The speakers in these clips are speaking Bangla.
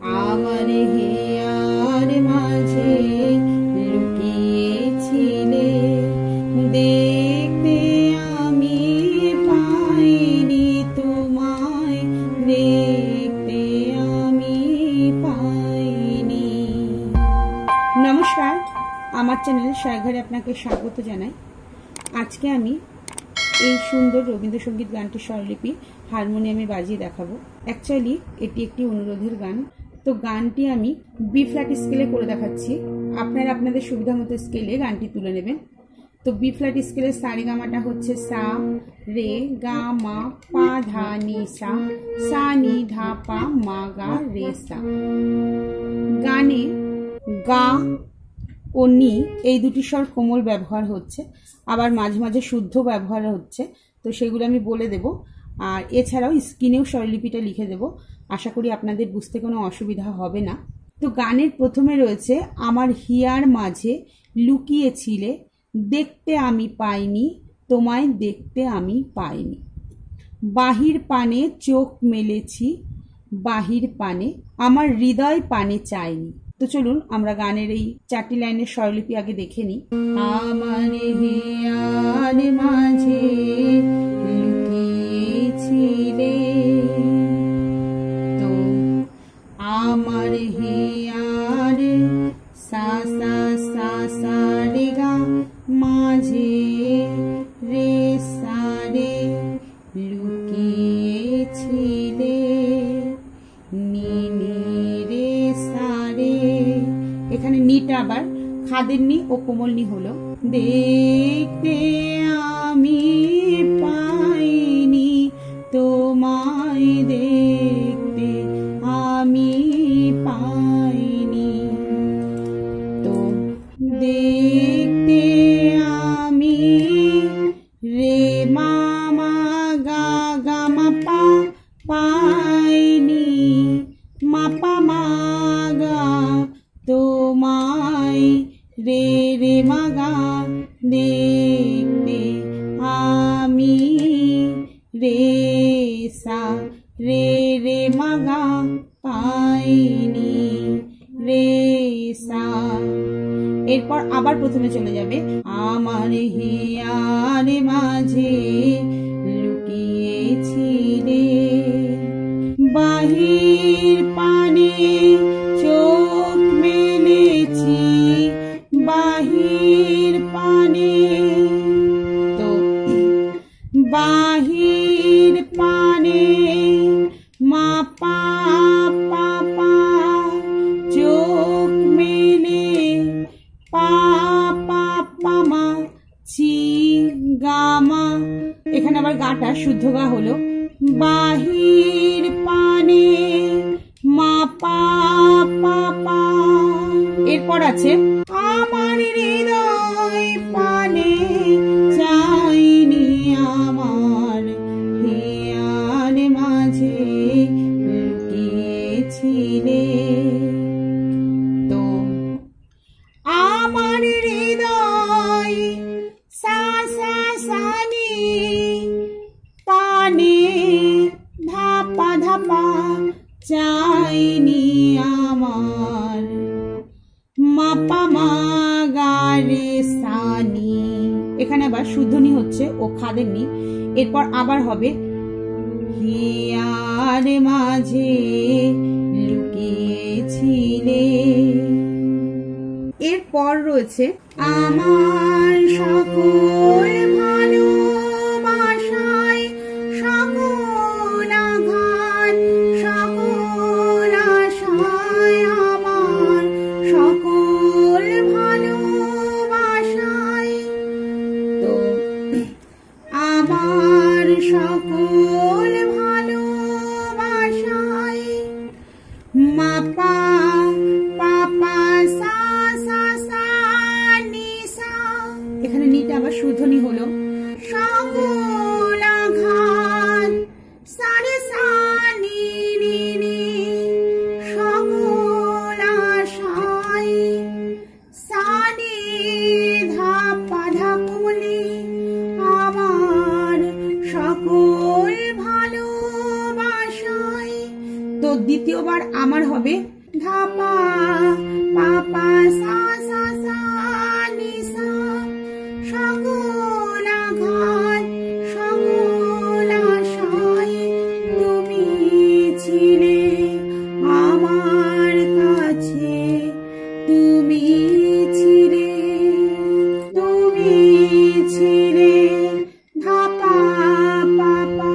আমার হিয়ার মাঝে লুকিয়েছিলে, দেখতে আমি পাইনি তোমায়, দেখতে আমি পাইনি। নমস্কার, আমার চ্যানেল সায়ঘরে আপনাকে স্বাগত জানাই। আজকে আমি এই সুন্দর রবীন্দ্রসঙ্গীত গানটির স্বরলিপি হারমোনিয়ামে বাজিয়ে দেখাবো। অ্যাকচুয়ালি এটি একটি অনুরোধের গান, তো গানটি আমি বি ফ্ল্যাট স্কেলে করে দেখাচ্ছি। আপনারা আপনাদের সুবিধা মতো স্কেলে গানটি তুলে নেবেন। তো বি ফ্ল্যাট স্কেলের সারেগামাটা হচ্ছে সা রে গা মা পা ধা নি সা, সা নি ধা পা মা গা রে সা। গানে গা ও নি এই দুটি স্বর কোমল ব্যবহার হচ্ছে, আবার মাঝে মাঝে শুদ্ধ ব্যবহার হচ্ছে, তো সেগুলো আমি বলে দেব। আর এছাড়াও স্ক্রিনেও স্বরলিপিটা লিখে দেব, আশা করি আপনাদের বুঝতে কোনো অসুবিধা হবে না। তো গানের প্রথমে রয়েছে আমার হিয়ার মাঝে লুকিয়েছিলে, দেখতে আমি পাইনি তোমায়, দেখতে আমি পাইনি। বাহির পানে চোখ মেলেছি, বাহির পানে আমার হৃদয় পানে চাইনি। তো চলুন আমরা গানের এই 4টি লাইনের স্বরলিপি আগে দেখে নিই। আমার হিয়ার মাঝে লুকিয়েছিলে, তো আমার হিয়ার সা সা সা সা রে গা মাঝে রে সা রে লুকিয়েছিলে, নি নি রে সা রে। এখানে নিটা আবার খাদের নি ও কোমল নি হলো। দেখতে আমি পাইনি তোমায়, দেখতে আমি পাইনি, তো দেখতে আমি রে মামা গা গা মা পা পাইনি, মা পা মা গা তোমায়, রে রে মা গা দেখতে আমি, রে সা রে রে মা গা পাইনি, রে সা। এরপর আবার প্রথমে চলে যাবে। আমার হিয়ার মাঝে লুকিয়েছিলে, বাহির পানে চোখ মেলেছি, বাহির পানে, তো বাহির পানে মা পা পা পা চোখ মেলে, পা পা পা মা চি গা মা। এখানে আবার গাটা শুদ্ধ গা হলো। বাহির পানে মা পা পা পা। এরপর আছে আমার হৃদয় পানে চাইনি, আমার হিয়ার মাঝে লুকিয়েছিলে, তো আমার হৃদয় সা সা সা নি পানে ধাপা ধাপা চাইনি, আমার মাপা মা গা রে সা নি। এখানে আবার শুদ্ধনি হচ্ছে ও খাদের নি। এরপর আবার হবে হিয়ার মাঝে লুকিয়েছিলে। এরপর রয়েছে আমার সকল ভালোবাসায় সকল আঘাত, সকল আশায়, আমার সকল ভালোবাসায়, তো আমার সকল ভালোবাসায় মাপা পাপা সা সা সা নি সা। এখানে নিটা আবার শুদ্ধনি হলো। দ্বিতীয়বার আমার হবে ধাপা পাপা সা সা সা নি সা, সকল আঘাত সকল আশায় তুমি ছিলে আমার কাছে, তুমি ছিলে ধাপা পাপা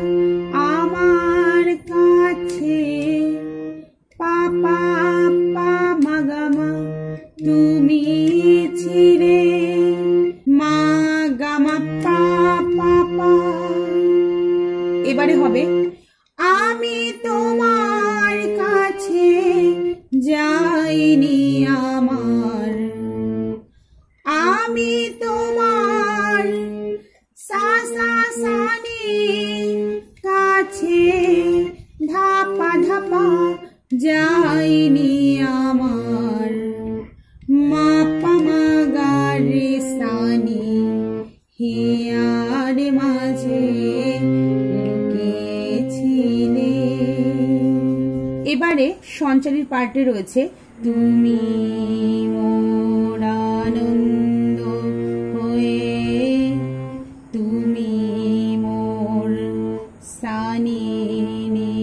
আমার কাছে, পাপা পা মাগামা তুমি ছিলে মা গামা পা পাপা। এবারে হবে আমি তোমার কাছে যাইনি আমার, আমি তোমার সা সা সা নি কাছে ধাপা ধাপা যাইনি আমার, মা পা মা গা রে সা নি হিয়ার মাঝে লুকিয়েছিলে। এবারে সঞ্চারীর পার্টে রয়েছে তুমি মোর আনন্দ হয়ে, তুমি মোর সানিনি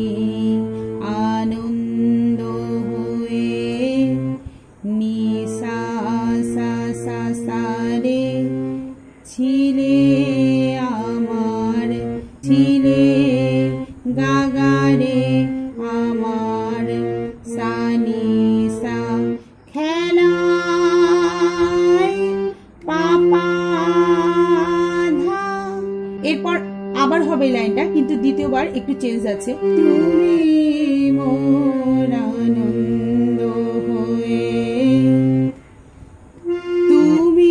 আনন্দ হয়ে, নি সা সা সা সা রে ছিলে আমার, ছিলে গা গা রে আমার, সানি সা খেলায় পাপা ধা। এরপর আবার হবে লাইনটা, কিন্তু দ্বিতীয়বার একটু চেঞ্জ আছে। তুমি মোর আনন্দ হয়ে, তুমি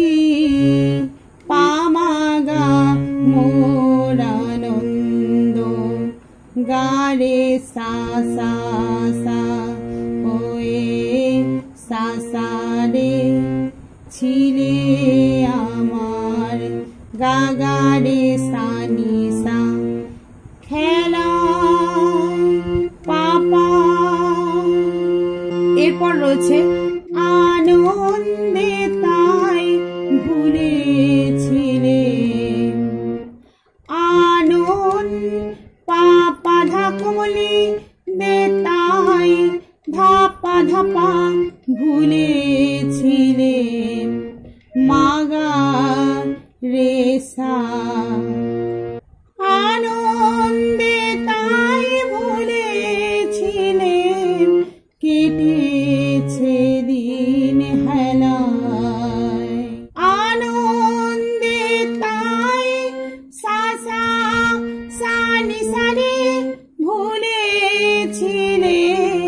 পামাগা মোর আনন্দ, গারে সা সা সা হয়ে সা সা রে ছিলে আমার, গা গা রে সা নি সা খেলা পাপা। এরপর রয়েছে আনন্দে তাই ভুলেছিলে, আনন্দ পাপা ধাকমলি দে তাই ধাপা ধাপা ভুলেছিলে, মাগা রে সা। আনন্দে তাই ভুলেছিলে, কেটেছে দিন হেলায়, আনন্দে তাই সা সা সা নি সা রে ভুলেছিলে,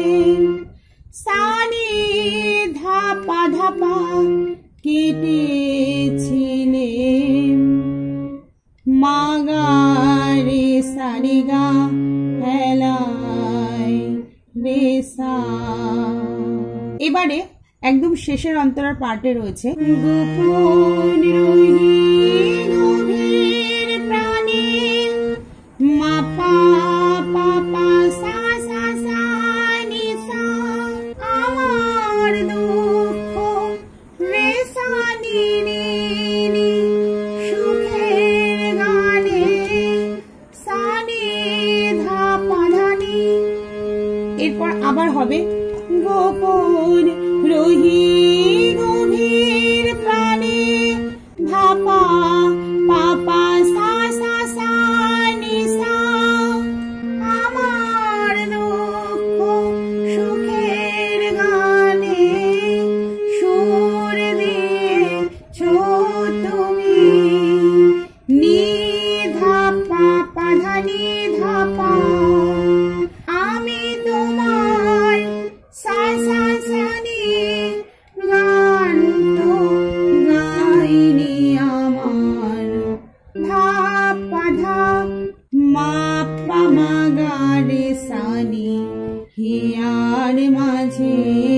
সানি ধাপা ধাপা কেটেছিলে, মাগা রে সারি গা হেলায় রে সা। এবারে একদম শেষের অন্তরার পার্টে রয়েছে গোপন রহি গভীর প্রাণে, মা পা পাপা সা সা সা নি সা, আমার দুঃখ রে সা নি নি নি, সুখের গানে সা নি ধাপা ধানি। এরপর আবার হবে গোপন রহি গভীর প্রাণে, ধাপা পাপা সা সা সা নি সা, আমার দুঃখ সুখের গানে সুর দিয়েছো তুমি, নি ধাপা পাধানি ধাপা, আমি তোমার সা সা সা নি গান তো গাইনি আমার, ধাপা ধা মা পা মা গা রে সা নি হিয়ার মাঝে